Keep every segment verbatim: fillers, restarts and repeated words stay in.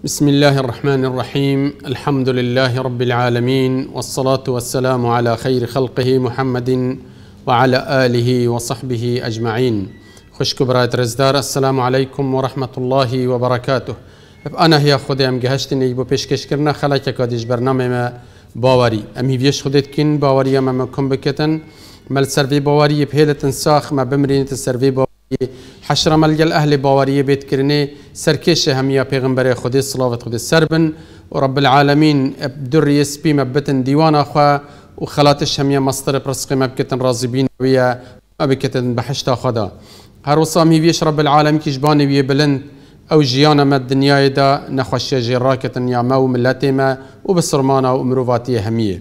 بسم الله الرحمن الرحيم. الحمد لله رب العالمين، والصلاة والسلام على خير خلقه محمد وعلى آله وصحبه أجمعين. خوش كبرات رزدار، السلام عليكم ورحمة الله وبركاته. أنا هي خودي أم جهشتني بو پیشکش کرنا خلاك كادش برنامه ما باوري أمي فيش خودت كن باوري أما مكم بكتن مال سرفي باوري بهيلة ساخ ما بمرينة السرفي باوري حشر ملجل أهل باورية بيت كرني سركش هميا پیغمبر خودي صلاة خودي سربن ورب العالمين بدر يسبي مبتن ديوان أخوا وخلاتش هميا مصدر برسق مبكتن رازبين ويا مبكتن بحشتا خدا هروصا مي فيش رب العالمين كيشباني ويا بلند أو جيانا ما الدنيا دا نخش جراكة يا مو ملتما وبصرمانا ومروفاتية همية.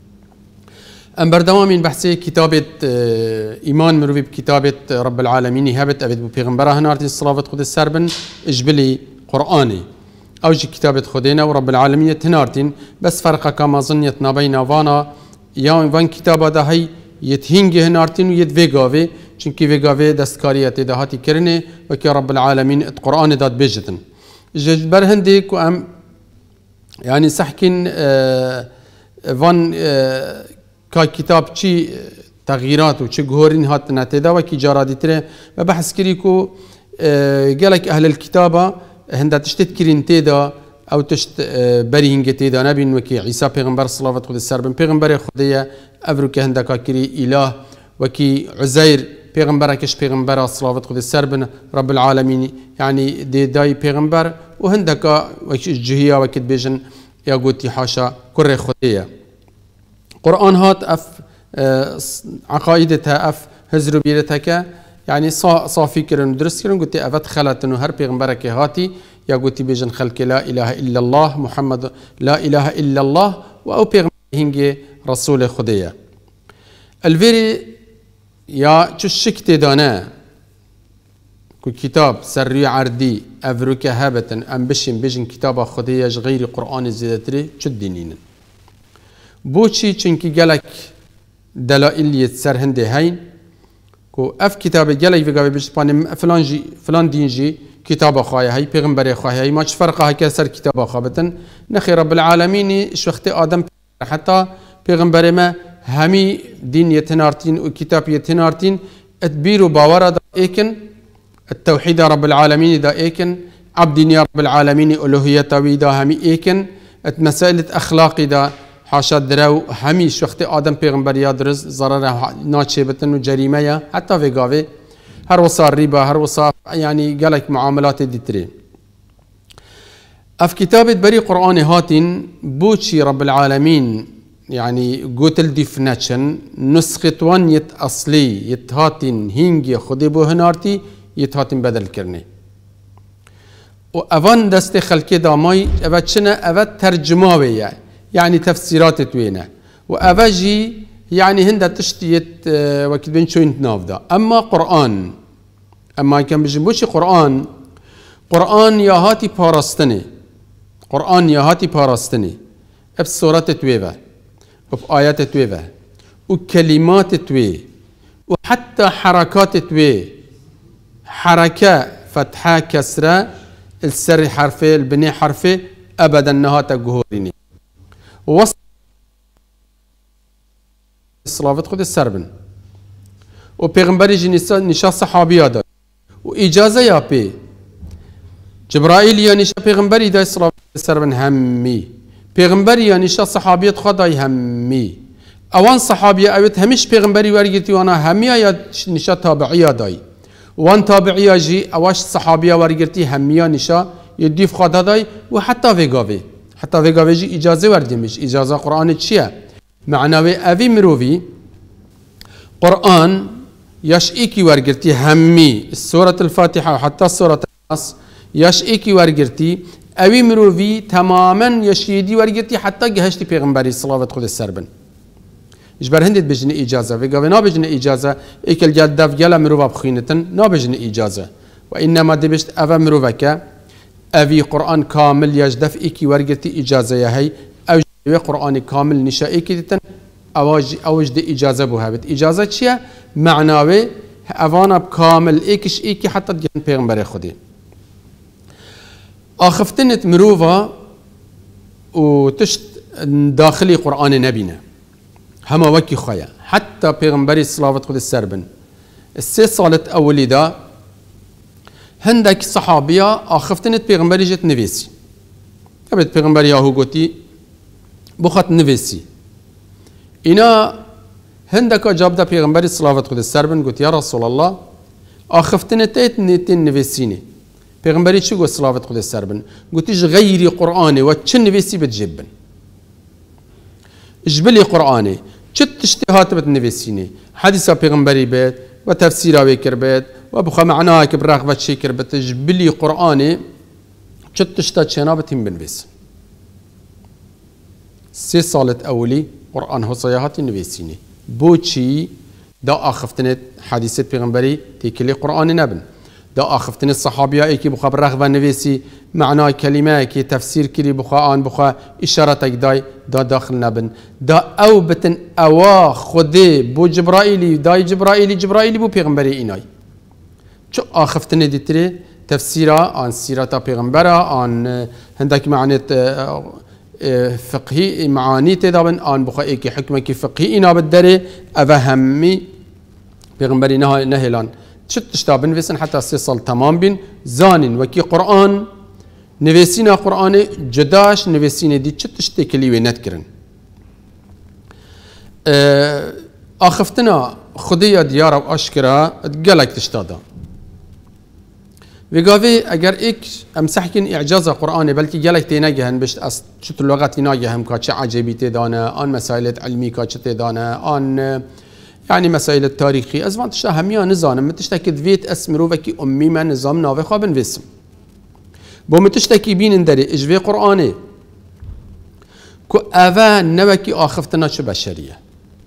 أم بردوامين بحثي كتابة إيمان مروفي بكتابة رب العالمين هابت أبد ببيغمبرا هنارتي الصلاة خود السربن إجبلي قرآني أو جي كتابة خودينا ورب العالمين تنارتين بس فرقا كما ظنيت نابينا وانا يا وان كتابة دا هي يتهنجي هنارتين ويت فيغاوي چونكي فيغاوي دستكاريات دا هاتي كرني وكي رب العالمين القرآن داد بيجتن جبر هنديك وأم يعني سحكين آه وان آه كاي كتاب چی تغييرات و چه جهورين هات نتدا وكي جارادي تره بحث كريكو قالك أهل الكتابة هندا تشتت كرين تدا أو تشت برينج تدا نبين وكي عيسى پیغمبر صلى الله عليه وسلم پیغمبر خدية أفرك هندا كاكري إله وكي عزير پیغمبر كش پیغمبر صلى الله عليه وسلم رب العالمين يعني دي داي پیغمبر وهندا كا وكي جهية وكي بيجن يا قوتي حاشا كره خدية قرآن هات أف عقائدتها أف هزرو بيرتك يعني صافي كرن درس كرن قلت أفت خلت إنه هر پیغمبرك هاتي يا قلت بيجن خلق لا إله إلا الله محمد لا إله إلا الله وأو پیغمبر هنجي رسول خدية الفيري يا تشكت دانا كو كتاب سري عردي أفروك هابة أم بشن بيجن كتاب خدية غير قرآن الزيادتري شدينين بوشي چنكي جلك دلائل يتسر هندي هين كو اف كتاب جلك في بيشبان فلان جي فلان دين جي كتاب خايا هي پیغمبر خايا هي ماش فرقه هي سر كتاب خابتن نخي رب العالمين شوخت ادم حتى پیغمبر ما همي دين يتنارتين وكتاب يتنارتين اتبيرو باورا دا ايكن التوحيد رب العالمين دا ايكن عبد يا رب العالمين الوهيه دا همي ايكن مسائل اخلاقي دا حاشا درو هميش وقت آدم پیغمبر یاد رز ضرر ناچبتن و جريمه حتى في قاوي هر وصار ريبا هر وصار يعني قالك معاملات ديتري اف كتابة بري قرآن هاتين بوشي رب العالمين يعني قوتل ديفناتشن نسخة وان يت اصلي يتهاتين هينجي خدي بو هنارتي يتهاتين بدل كرني و اوان دست خلقي داماي اوات شنا اوات ترجماوي يعني يعني تفسيرات توينه وأفاجي يعني هندا تشتيت وكد بين شوين نافدا أما قرآن أما كان بجنبوشي قرآن قرآن يا هاتي باراستني قرآن يا هاتي باراستني بسورات تويفا وبآيات تويفا وكلمات توي وحتى حركات توي حركة فتحة كسرة السر حرفي البني حرفي أبدا نهاتا جهوريني وصل الصلاة خود السربن وبيغمبري جنسا نشا صحابي هذا وإجازة يا بي جبرائيل يا نشا بيغمبري دا الصلاة السربن همي بيغمبري يا نشا صحابي خدا همي اوان صحابي اوت همش بيغمبري ورقتي وانا همي يا نشا تابعية داي وان تابعية جي اواش صحابي ورقتي همي نشا يديف خدا داي وحتى فيغافي حتى في قابجي إجازة وردمش إجازة قرآن تشيا معناوي أبي مروفي قرآن يشئيكي ورقرتي همي سورة الفاتحة وحتى سورة الناس يشئيكي ورقرتي أبي مروفي تماما يشيدي ورقرتي حتى جهشتي پیغمبري صلاة خود السربن إجبر هندت بجن إجازة في قابي نابجن إجازة إيكل جاد داف جالا مروفا بخينتن نابجن إجازة وإنما دبشت أبا مروفك أبي قرآن كامل يجدف إيكي ورقتي إجازة يهي أو قرآن كامل نشا إيكي تتن أواج أوج دي إجازة بوهابت إجازة شيا معناوي أفانا بكامل إيكش إيكي حتى ديان پیغمبر خودي. آخفتنت مروفا وتشت داخلي قرآن نبينا هما وكي خايا حتى پیغمبري صلاة خود السربن السي صالت أولي دا هندك صحابية آخفتنت پیغمبري جت نفيسي قبلت پیغمبري ياهو قوتي بخط نفيسي إنا هندك جاب دا پیغمبري صلاة خود السربن قوت يا رسول الله آخفتنت ايت نيتين نفيسيني پیغمبري چو قوت صلاة خود السربن قوتيش غيري قرآني وچن نفيسي بتجبن جبلي قرآني چت اشتهات بتنفسيني حديثة پیغمبري بيت وتفسيرها بكر بيت وبخا معناها كبراغبة شكر بيت جبلي قرآني چت اشتهات شنابتهم بنفس سي صالت أولي قرآن هو صياحات نفسيني بوچي دا آخفتنت حديثة پیغمبري تيكلي قرآن نبن دا آخفتن الصحابية ايكي بخا برغبة نفسي معنى كلمة ايكي تفسير كري بخا آن بخا إشارتك داي دا داخل نبن دا او بتن اوا خده بو جبرائيلي داي جبرائيلي جبرائيلي بو پیغمبري ايناي چو آخفتن دي تري تفسيرا آن سيرتا پیغمبرا آن هندك معنى فقهي معاني تدابن آن بخا ايكي حكمة كي فقهي اينا بدري اوهمي پیغمبري نهلان شت تشتابن بنفسن حتى سيصل تمام بين زانن وكي قرآن نفسينا قرآن جداش نفسينا دي شت تشتكلي ونذكرن اه آخفتنا خدية ديارة وأشكرا تقلق تشتادا وقافي اگر ايك امسحكن اعجاز قرآن بلكي قلق تيناجهن بشت اس شت اللغة تيناجهم كاتش عجيبي تدانا آن مسائل علمي كاتش تدانا آن يعني مسائل التاريخي أزمان تشتا هميا نظام متشتكي ذويت اسمرو وكي أمي من نظام ناوي خوابن ويسم بو متشتكي بين اندري اجوي قرآني كو أفا نوكي آخفتنا شو بشرية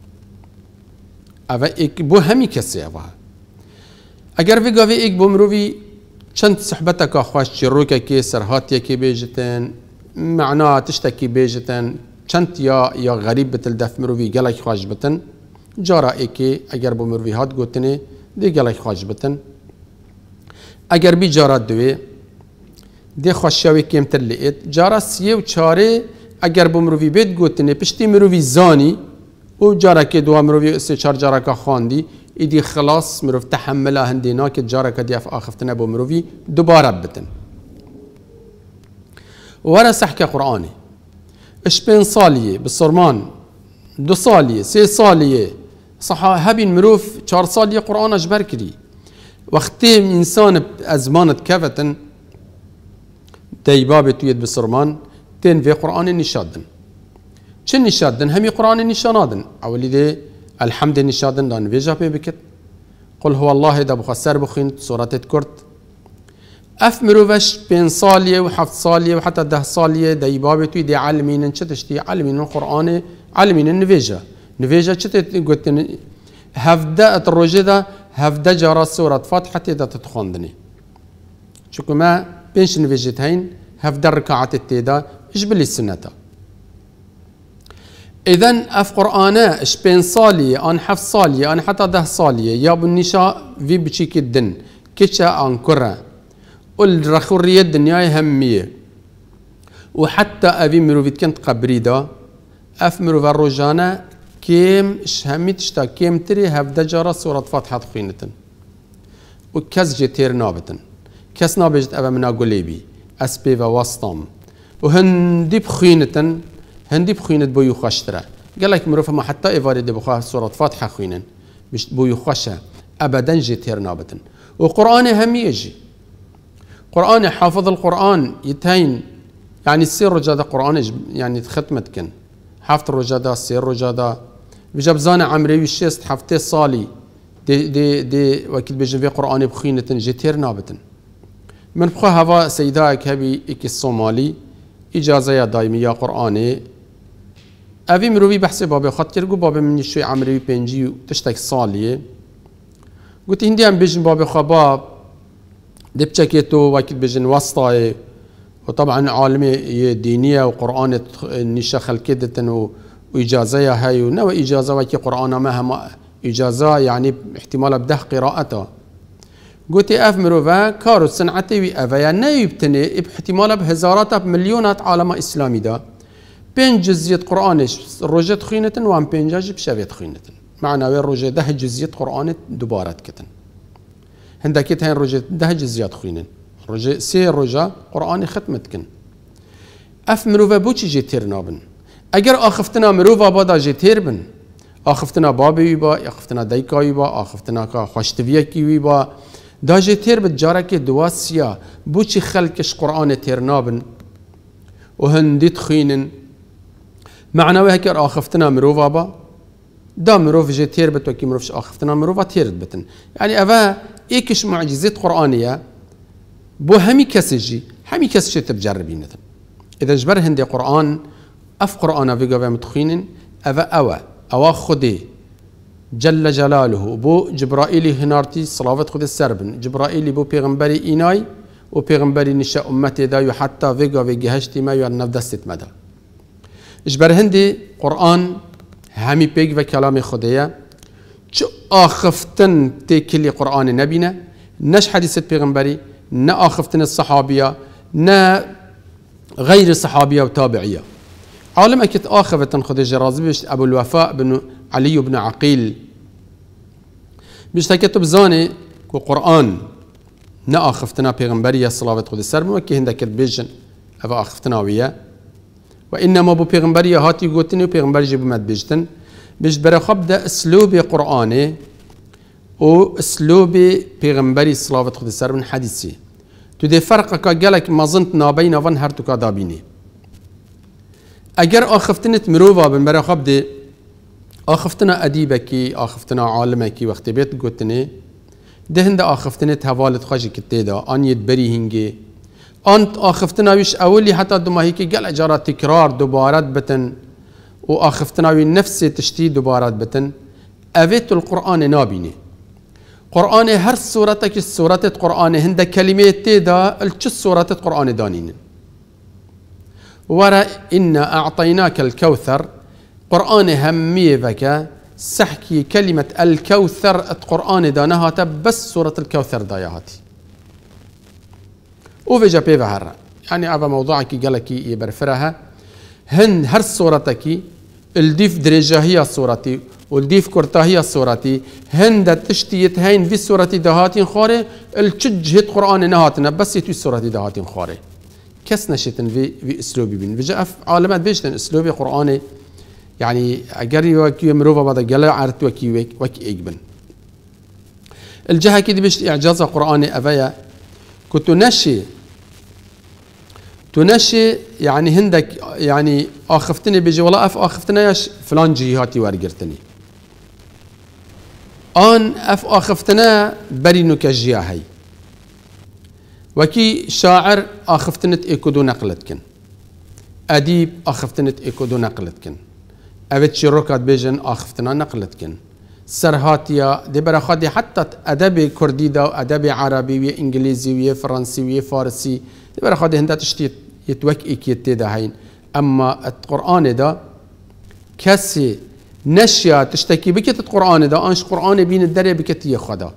أفا إيك بو همي كسي أفا اگر في قاوي إيك بو مروفي چند صحبتك أخواش چروكا كي سرهاتيا كي بيجتن معناه تشتكي بيجتن چند يا يا غريب بتلدف مروفي قلق خواش بتن جارا ایکی اگر با مروی هات گوتنه دی گلای خواج بتن اگر بی جارا دوی دی خوشیاوی کمتر لیت جارا سیه و چاره اگر با مروی بید گوتنه پشتی مروی زانی و جارا که دو مروی سه چار جارا که خواندی ایدی خلاص مروی تحمله هندینا که جارا که دیف آخفتنه با مروی دوباره بتن ورا سحک قرآنی اشپین سالیه بسرمان دو سالیه سه سالیه صحابي مروف چهار سالية قرآن اجبر كري وقتی انسان ازمانت كفتن ديباب تويد بسرمان تين في قرآن نشادن چه نشادن همي قرآن نشانادن اولی ده الحمد نشادن دان في جابه بكت قل هو الله دا بخسر بخين سورة كرت اف مروفش بين سالية وحفت سالية وحتى ده سالية ديباب تويد علمين چه تشتي علمين القرآن علمين نفيجا نفيجا چت قلت هفدا الرجدا هفدا جرى سورة فاتحة إذا تتخوندني شو كما بينش نفيجتين هفدا ركعات التيدا اجبلي السنة إذن أف قرآنا إش بين صالية أن حف صالية أن حتى ده صالية يا بالنشاء في بشيك الدن كتشا أن كرة والرخورية الدنيا همية وحتى أبي مروفيت كنت قبريدا أف مروف الرجانا كيم شهمي تشتا كيم تري هفدا جارة سورة فاتحة خينتن وكز جتير نابتن كس نابجت أبا منا قليبي أسبي ووسطام وهندي بخينتن هندي بخينت بو يخشترا قال لك مروفة ما حتى إفاري دي بخواه سورة فاتحة خينن بش بو يخشة أبدا جتير نابتن وقرآن هم يجي قرآن حافظ القرآن يتهين يعني السير رجادة قرآن يعني ختمتكن حافظ الرجادة السير رجادة بجبزانة عمري وشيست حفتي صالي دي دي دي وكيل بيجن في قرآن بخينة جتير نابتن من بخوا هوا سيداك هبي إكي الصومالي إجازة دايمية قرآني أبي مروي بحثي بابي خطير قو بابي مني شوي عمري بينجي تشتك صالية قلت هندي هم بيجن بابي خباب دي بشكيتو وكيل بيجن وسطاي وطبعا عالمي دينية وقرآن نشا خلكدة وإجازة هاي ونوى إجازة وكي قرآن ما هم إجازة يعني احتمال بده قراءته قلت اف مروفا كارو صنعتي وي افيا نيبتني باحتمال بهزارات بمليونات عالم اسلامي دا بين جزية قرآنش روجة خينتن وان بين جاج بشافيت خينتن معنى وين روجة ده جزية قرآن دوبارات كتن هندا كت هين روجة ده جزيات خينن روجة سي روجة قرآن ختمتكن اف مروفا بوچي جيتير نابن اگر آخفتنا مروفا بادا جيتير بن آخفتنا بابي با آخفتنا دايكاي با آخفتنا كا خوشتويكي وي با دا جيتير بتجارك دواسيا بوچي خلقش قرآن تير نابن وهندي تخينن معنى هكر آخفتنا مروفا با دا مروف جي تير بت وكي مروفش آخفتنا مروفا تيرد بتن يعني أفا إيكش معجزات قرآنية بو همي كسجي همي كسجي تبجربين إذا جبر هندي قرآن أف قرآن فيقا متخينن أفا أوا أوا خدي جل جلاله بو جبرائيلي هنارتي صلاة خد السربن جبرائيلي بو پیغمبري إيناي و پیغمبري نشاء أمتي دا حتى فيقا ويجهشتي ما يوان نفدست مدى اجبر هندي قرآن همي بيج و كلام خدايا چو آخفتن تي كلي قرآن نبينا نش حديثة پیغمبري نا آخفتن الصحابية نا غير الصحابية وتابعية عالم اكت آخفتن خدي جرازي بيشت أبو الوفاء بن علي بن عقيل بيشت كتب زاني كو قرآن نا آخفتنا پیغمبري صلاة خد السر وكي هندك بيجن أفا آخفتنا وياه وإنما بو پیغمبری هاتی گوتنی و پیغمبری جبو مد بجتن بجت برای خب ده اسلوب قرآنه و اسلوب پیغمبری صلاة خود سر من حدیثی تو ده فرق که گلک مازنت نابین وان هر تو که دابینی اگر آخفتنت مروفا بن برای خب ده آخفتنا ادیبکی آخفتنا عالمکی وقتی بیت گوتنی ده هنده آخفتنت حوالت خواجی کتی دا آن ید بری هنگی أنت آخفتنا ويش أولي حتى دوما هيك قال أجارة تكرار دوبارات بتن وآخفتنا وي نفس تشتي دوبارات بتن أفيت القرآن نابيني قرآن هر سورتك السورة القرآن هند كلمات تيدا الش سورة القرآن دانين ورا إنا أعطيناك الكوثر قرآن همية بك سحكي كلمة الكوثر القرآن دانها بس سورة الكوثر دايهاتي وفيجا بيفا هرا يعني أبا موضوعك قالكي يبرفرها هن هر صورتك الديف درجة هي صورتي والديف كرتا هي صورتي هن دا تشتيت هين في صورتي دهاتين خاري التشجهت قرآن نهاتنا بس يتوي صورتي دهاتين خاري كس نشتن في في اسلوبي بين فيجا اف عالمات بيجتن اسلوبي قرآني يعني اجري وكي مروفا بعد قال عرت وكي وكي ايجبن الجهه كده بيش اعجاز قرآني افيا كنت نشي تنشي يعني هندك يعني آخفتني بيجي والله اف آخفتني ياش فلان جهاتي وارجرتني آن اف آخفتنا برينو كجياهي وكي شاعر آخفتنت إيكودو نقلتكن أديب آخفتنت إيكودو نقلتكن أبت شروكات بيجن آخفتنا نقلتكن سرهاتيا دي برخادي حتى أدب كردي دا أدب عربي وإنجليزي وفرنسي وفارسي دي برخادي هندا تشتي يتوك إيكيت دا هين أما القرآن دا كسي نشيا تشتكي بكت القرآن دا أنش قرآن بين الدري بكت يخدا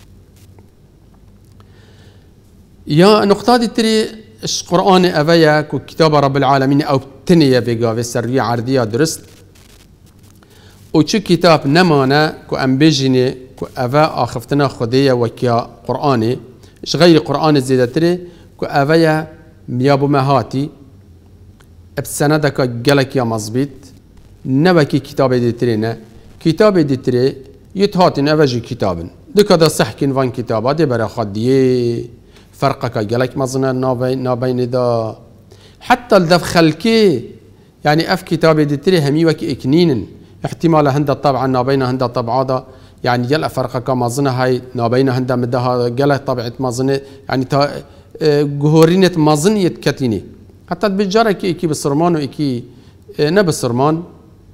يا نقطة دي تري اش قرآن أفيا كو كتاب رب العالمين أو تنية بيقا في سرية عردية درست وشو كتاب نمانا كو أمبيجيني كو أفا آخفتنا خدية وكيا قرآني اش غير قرآن زيادة تري كو أفيا ميابو مهاتي بسندك جلك يا مزبيط نبكي كتاب دي ترينا كتاب دي تري يتهاتن أفاجي كتابن دك هذا صحكين فان كتابات دي برا خديه فرقك جلك مزنا نابين نابين دا حتى الدف خلكي يعني اف كتاب دي تري همي وكي اكنين احتمال هندا طبعا نابين هندا طبعا دا يعني جل فرقك مزنا هاي نابين هندا مدها جل طبعة مزنة يعني تا جهورينة مزن يتكتيني حتى بالجارة كي كي بالسرمان وكي نبالسرمان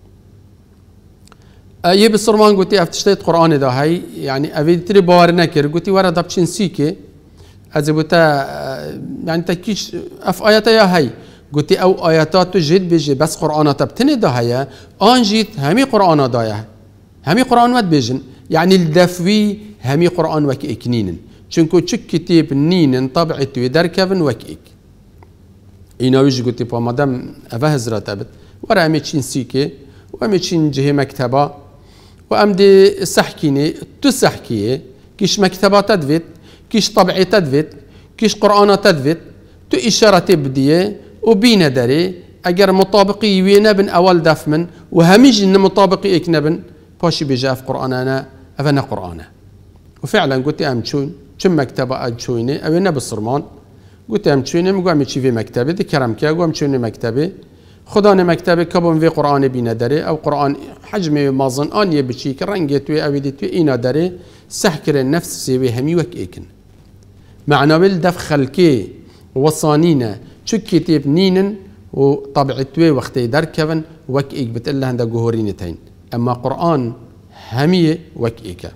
يي بالسرمان قلتي افتشتيت قرآن دا هاي يعني افي تري بوارنا كير قلتي ورا دبشين سيكي أزبوتا يعني تكيش أف آيات يا هاي قلتي أو آياتات جد بيجي بس قرآن تبتني ده هيا آن جيت همي قرآن دايا همي قرآن ود بيجن يعني الدفوي همي قرآن وك إكنين چونکو چک کتاب نینن طبع توی در کبن وک ایک اینا ویژ گوتی پا مادم اوه هزرات ابد ورا امی چین سیکه و امی چین جه مکتبا و ام دی سحکینه تو سحکیه کیش مکتبات دوید کیش طبعی تدوید کیش قرآن تدوید تو اشارات بدیه و بینه داره اگر مطابقی وینا بن اول دف من و همیج ان مطابقی ایک نبن باشي بجاف قرآننا أفنا قرآنه وفعلا قلت أم تشون كم مكتبة أجشوني أبينا بالصرمان قلت أم تشوني مقام تشي في مكتبة ذكرم كيا قام تشوني مكتبة خداني مكتبة كبون في قرآن بينا دري أو قرآن حجمي مازن آن يبشي كرنجتوي أو يدتوي إينا دري سحكر النفس سوي همي وك إيكن معنى بالدف خلكي وصانينا شو كتاب نينن وطبعتوي وقتي دركبن وك إيك بتقلها عند جهورينتين أما قرآن همية وكيكا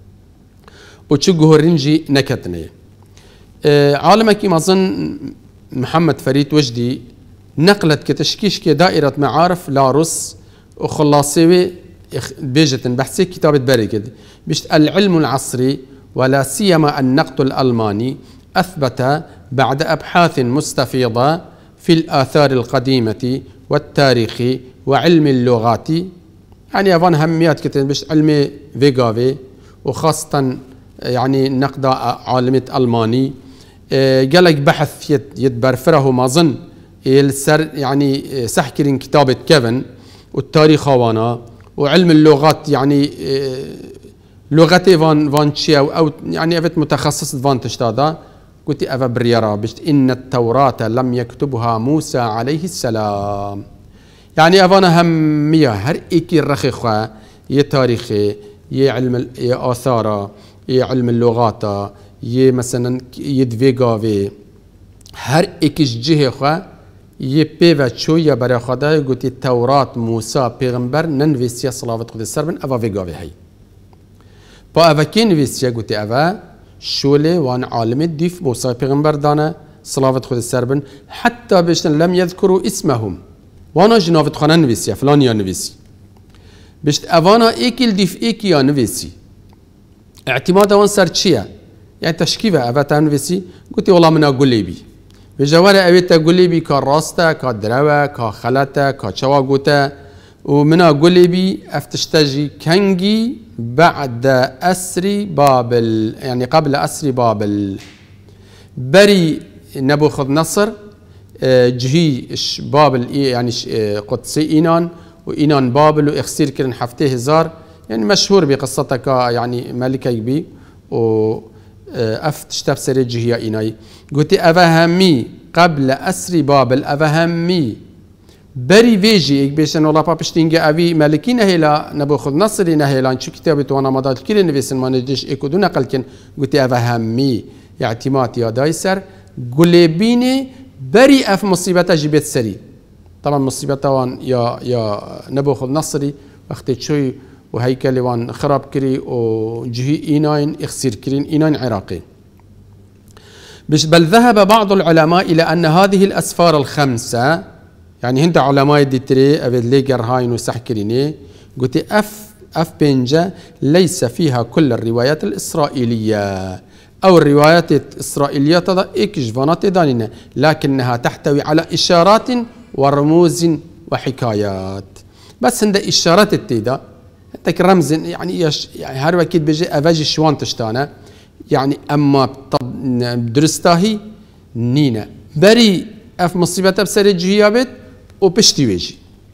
وشو جهورنجي نكتني أه عالمك مازن محمد فريد وجدي نقلت كتشكيش كدائرة معارف لاروس وخلاصي بيجة بحثي كتابة بريكد بيشت العلم العصري ولا سيما النقد الألماني أثبت بعد أبحاث مستفيضة في الآثار القديمة والتاريخ وعلم اللغات يعني أفان هميات كتير بش علمي فيغافي وخاصة يعني نقد عالمة ألماني قال لك بحث يتبرفره ما ظن السر يعني سحكرين كتابة كيفن والتاريخ وانا وعلم اللغات يعني لغتي فان فان تشيا او يعني افت متخصص فان تشتادا قلت افا بريرا بشت ان التوراة لم يكتبها موسى عليه السلام يعني أفانا همية هر إيكي الرخيخة يه تاريخي يه علم يه آثارا يه علم اللغات يه مثلا يدفيقاوي هر إيكيش جهة يه بيوة شوية برای خدا قلت التوراة موسى پیغمبر ننويسيا صلاة خود السربن أفا فيقاوي هاي با أفا كي نويسيا قلت أفا شولي وان عالم ديف موسى پیغمبر دانا صلاة خود السربن حتى بشتن لم يذكروا اسمهم وانا جنافت خانه نویسی فلان یا نویسی بشت اوانا ایکل دیف ایکی یا نویسی اعتماد وان سر چیه يعني تشكيفة أبتا نفسي قلت والله من أقول بي بجوار أبيت أقول بي كراستا كدروا كخلتا كشواغوتا ومن أقول بي أفتشتجي كنجي بعد أسري بابل يعني قبل أسري بابل بري نبوخذ نصر جهي بابل يعني قدسي إينان وإينان بابل وإخسير كرن حفته هزار يعني مشهور بقصتك يعني ملكة بي و أفتشتب سري جهيا إيناي قلت أفهمي قبل أسري بابل أفهمي بري فيجي إك بيشن والله بابشتينجا أبي ملكين هلا نبوخذ نصر نهلا شو كتابة وانا مضات كل نفيسن ما ندش إكو دون قلكن قلت أفهمي اعتماد يا دايسر قلبيني بري أف مصيبته جبت سري طبعا مصيبته وان يا يا نبوخذ نصري وقت شوي وهيكل وان خراب كري وجهي إيناين اخسير كرين إيناين عراقي بل ذهب بعض العلماء إلى أن هذه الأسفار الخمسة يعني هند علماء ديتري أبد ليجر هاين وسحكريني قلت أف أف بنجا ليس فيها كل الروايات الإسرائيلية أو الروايات الإسرائيلية تضع إكجفانات دانينا لكنها تحتوي على إشارات ورموز وحكايات بس هند إشارات التيدا تك رمز يعني يش يعني هر وقت بيجي أفاجي شوان تشتانا يعني أما درستاهي نينا بري أف مصيبة بسري جيابت وبشتي ويجي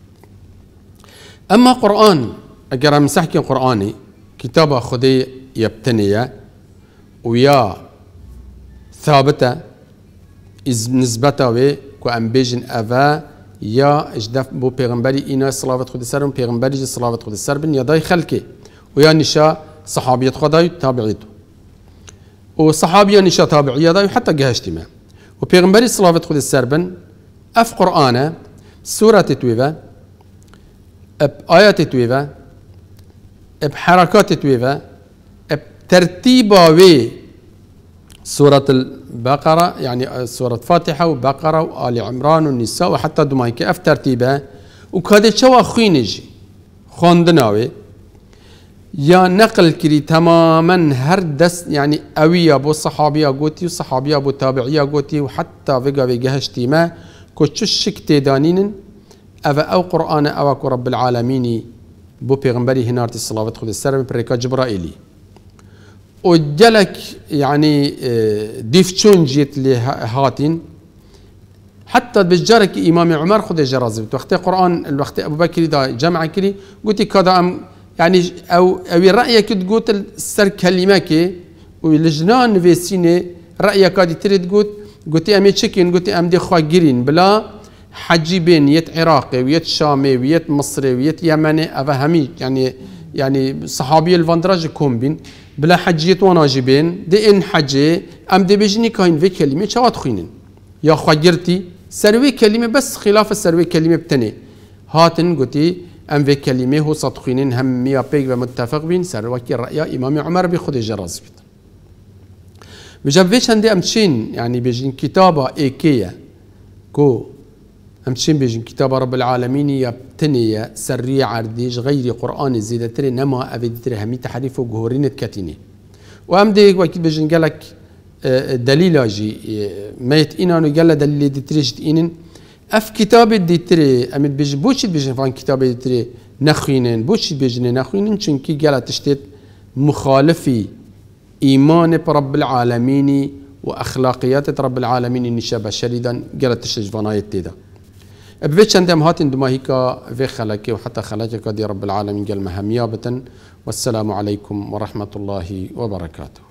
أما قرآن أجر مسحكي قرآني كتابة خدي يبتنية ويا ثابتة إز نسبته وي كأن بيجن أفا يا اجدف بو پیغمبری اینا صلوات خود سرم پیغمبری صلوات خود سر بن یادای خلقه و یا نشا صحابیت خدای تابعیت و صحابیان نشا تابعیت و حتی جهشتی ما و پیغمبری صلوات خود سر بن اف قرآن سورة تويفا اب آيات تويفا اب حركات تويفا اب ترتيبا سورة البقرة يعني سورة فاتحة وبقرة وآل عمران والنساء وحتى دمائك أف ترتيبها وكذا شو أخوينجي خواندناوي يا نقل كري تماما هر دست يعني أويا بو صحابيا قوتي وصحابيا بو تابعيا قوتي وحتى فيقا فيقهشتي ما كوتششك تيدانين أفا أو قرآن أو رب العالمين بو پیغمبري هنارتي الصلاة خود السلام بريكا جبرائيلي وجلك يعني ديفتشون جيت لهاتين حتى بجارك إمام عمر خود جرازبت وقت القرآن الوقت أبو بكر دا جمع كري قلت كذا أم يعني أو أو رأيك تقول السر كلمة كي والجنان في سينة رأيك كادي تريد قلت قلت أمي تشكين قلت أم دي خواجرين بلا حجي بين يت عراقي ويت شامي ويت مصري ويت يمني أفهمي يعني يعني صحابي الفندراج كوم بين بلا حجيت وناجبين دي إن حجي أم دي بيجني كاين في كلمة شوات خينين يا خواجرتي سروي كلمة بس خلاف السروي كلمة بتني هاتن قلتي أم في كلمة هو صدقينين هم ميا بيك ومتفق بين سروي رأي إمام عمر بخد جراز بيت بجابيش عندي أمشين يعني بيجين كتابة إيكية كو أمشين بيجين كتابة رب العالمين يبتني سريع عرديش غير قرآن الزيادة تري نما أبدي تري همي تحريف وجهورين الكتيني وأم ديك وأكيد بيجين قالك دليل أجي ما يتقينا إنه قال دليل ديتريش إنن أف كتاب ديتري أمد بيجي بوشيت بيجي فان كتاب ديتري نخوينن بوشيت بيجي نخوينن چونكي قال تشتت مخالفي إيمان برب العالمين وأخلاقيات رب العالمين نشابه شديدا قال تشتت فانايت تيدا ببيتش عندهم هاتن دما هيكا في خلقي وحتى خلقك دي رب العالمين قال مهميابة والسلام عليكم ورحمة الله وبركاته.